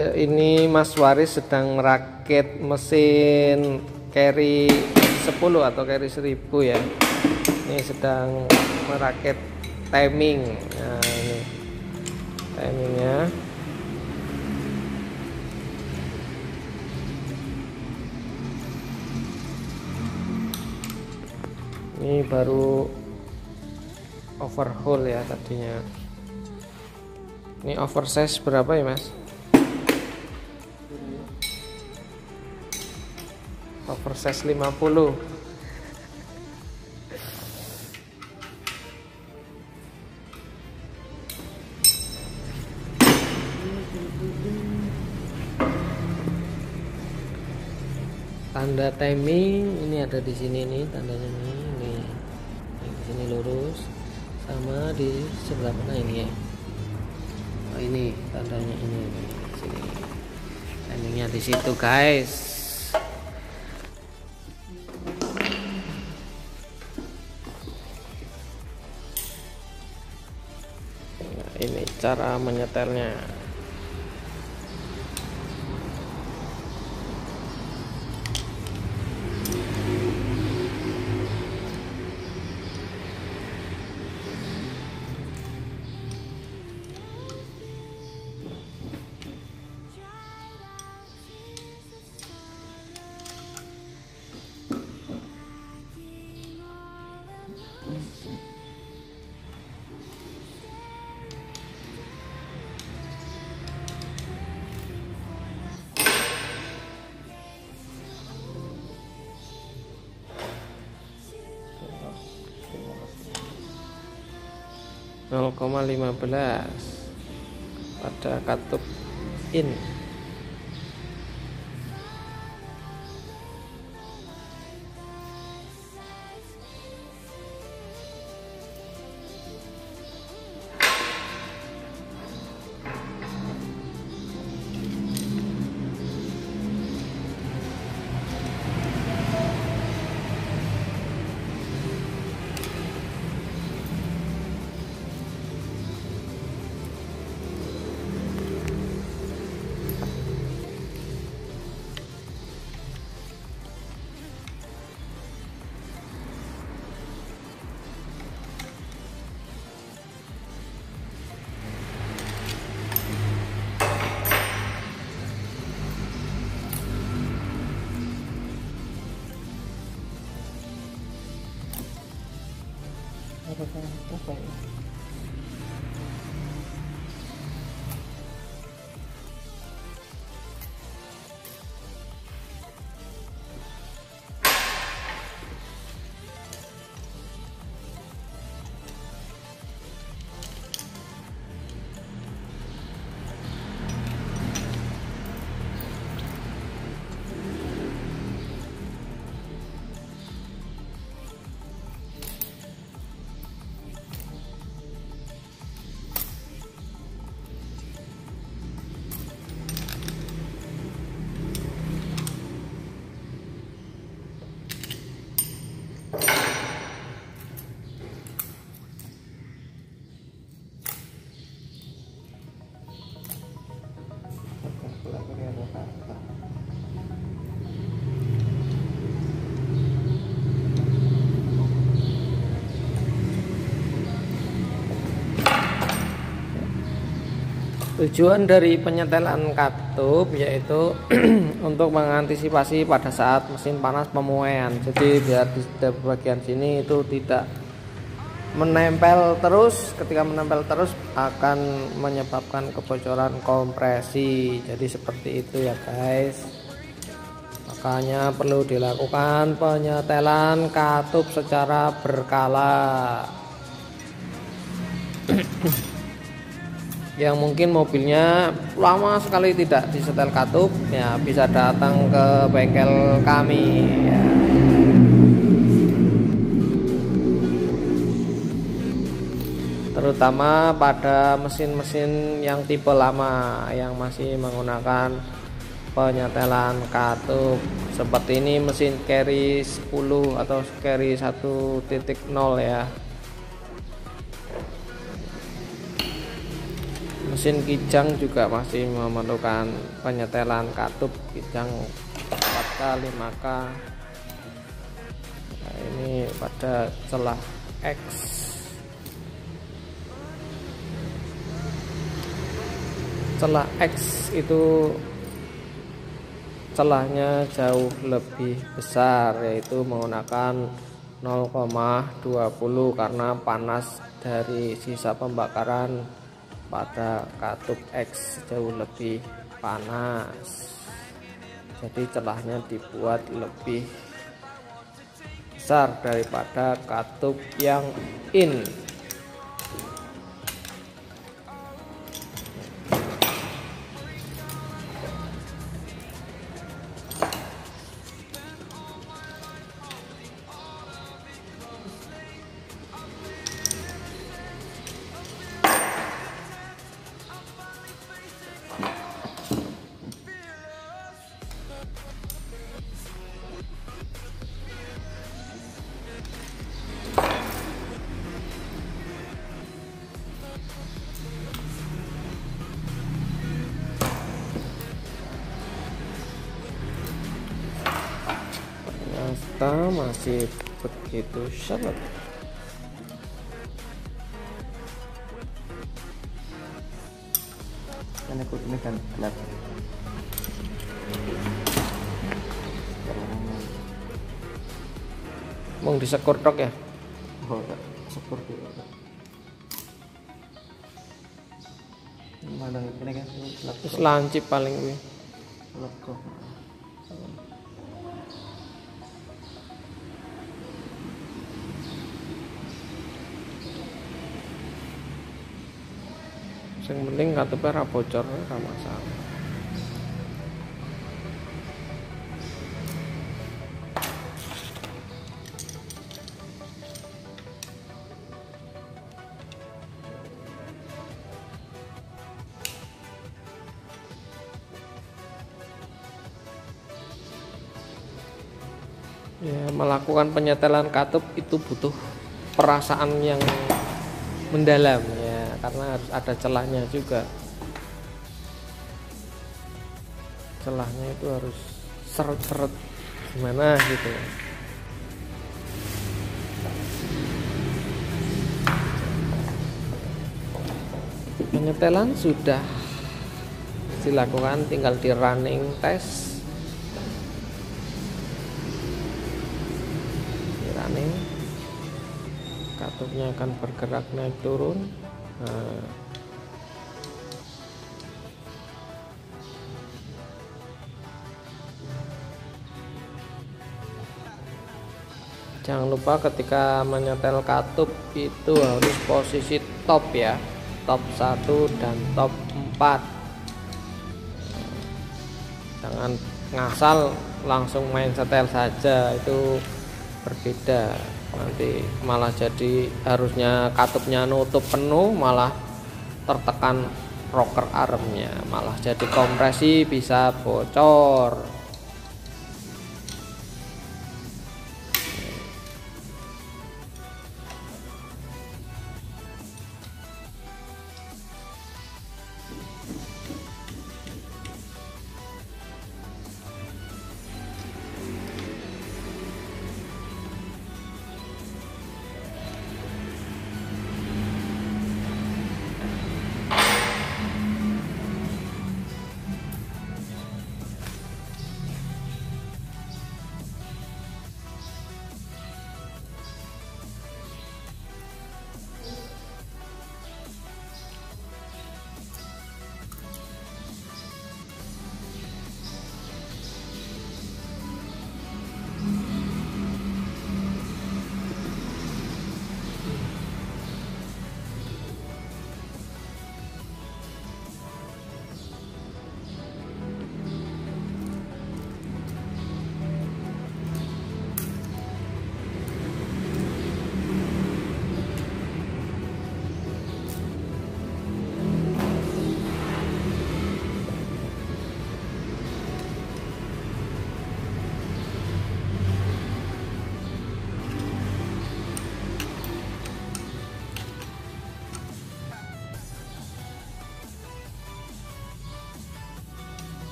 Ya, ini Mas Waris sedang merakit mesin carry 10 atau carry 1000 ya. Ini sedang merakit timing. Nah, ini timingnya. Ini baru overhaul ya tadinya. Ini oversize berapa ya Mas? Oversize 50. Tanda timing ini ada di sini nih, tandanya ini di sini lurus, sama di sebelah mana ini ya. Oh, ini tandanya ini di sini. Timingnya di situ guys. Nah, ini cara menyetelnya. Nol koma 15 pada katup in. Apa ya? Tujuan dari penyetelan katup yaitu untuk mengantisipasi pada saat mesin panas pemuaian. Jadi biar di bagian sini itu tidak menempel terus. Ketika menempel terus akan menyebabkan kebocoran kompresi. Jadi seperti itu ya guys. Makanya perlu dilakukan penyetelan katup secara berkala. Yang mungkin mobilnya lama sekali tidak disetel katup, ya bisa datang ke bengkel kami ya. Terutama pada mesin-mesin yang tipe lama yang masih menggunakan penyetelan katup seperti ini, mesin carry 10 atau carry 1.0 ya. Mesin kijang juga masih memerlukan penyetelan katup kijang 4K 5K. Nah, ini pada celah X. Celah X itu celahnya jauh lebih besar, yaitu menggunakan 0,20 karena panas dari sisa pembakaran pada katup X jauh lebih panas, jadi celahnya dibuat lebih besar daripada katup yang in. Ternyata masih begitu seret. Kan ikut ini kan gelap. Mau disekur tok ya? Oh, seperti itu. Mana ini kan gelap. Terus lancip paling gue. Lego. Yang penting katupnya ora bocor, ora masalah. Ya, melakukan penyetelan katup itu butuh perasaan yang mendalam ya, karena harus ada celahnya juga. Celahnya itu harus seret-seret gimana gitu. Penyetelan sudah dilakukan, tinggal di running test. Katupnya akan bergerak naik turun. Nah, jangan lupa ketika menyetel katup itu harus posisi top ya, top 1 dan top 4. Jangan ngasal langsung main setel saja, itu berbeda. Nanti malah jadi harusnya katupnya nutup penuh, malah tertekan rocker armnya, malah jadi kompresi bisa bocor.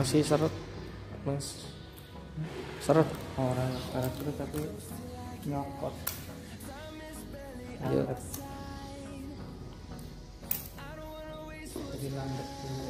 masih seret mas, seret. Orang terus tapi nyokot. Iya. Jadi landep dulu.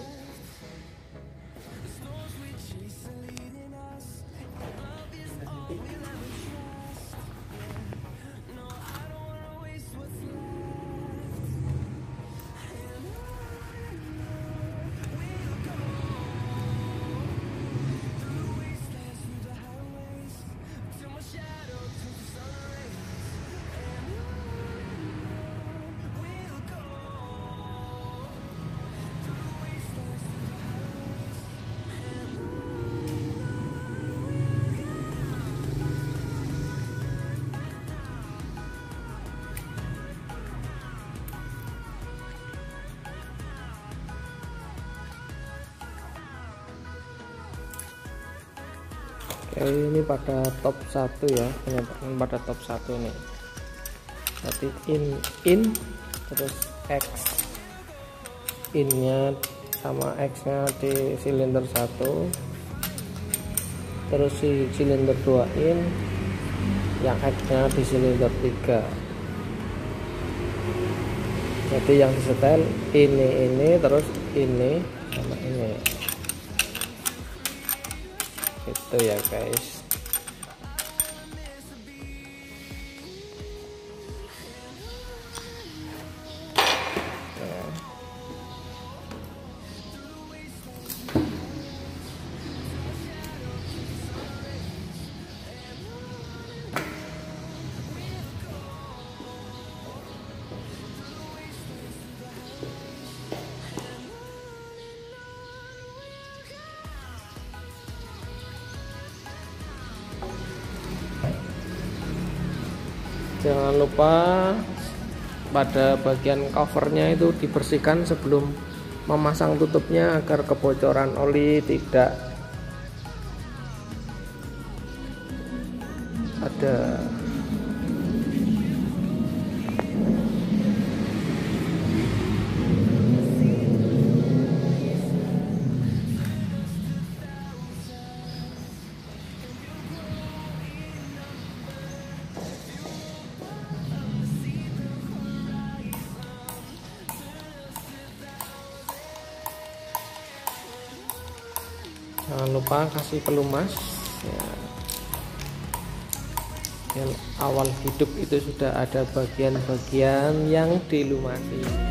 Oke, ini pada top 1 ya, penyebabkan pada top 1 ini. Berarti in terus X, innya sama X nya di silinder 1, terus si silinder 2 in, yang X nya di silinder 3. Jadi yang disetel ini terus ini sama ini. Itu ya guys. Jangan lupa pada bagian covernya itu dibersihkan sebelum memasang tutupnya agar kebocoran oli tidak ada. Jangan lupa kasih pelumas ya. Yang awal hidup itu sudah ada bagian-bagian yang dilumasi.